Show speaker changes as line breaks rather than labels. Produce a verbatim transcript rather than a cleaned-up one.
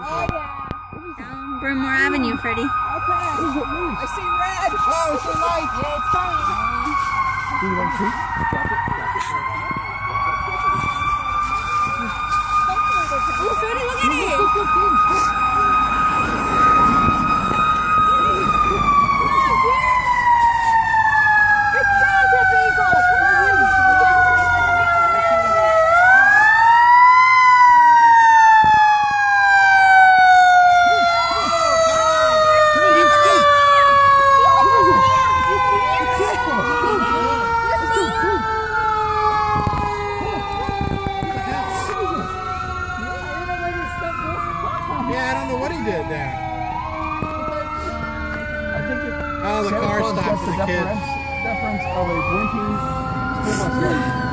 Oh, yeah.
Down Brymore Avenue, Freddie.
Okay. I see red. Oh, I see light. Yeah, it's coming.
Do you want to see? Drop it. Drop it.
Oh, Freddie, look at it.
Yeah, I don't know what he did there.
I think it,
Oh, the
Santa
car
Claus
stopped
gets
for
the
the kids.
deference, deference of a blinking school bus light.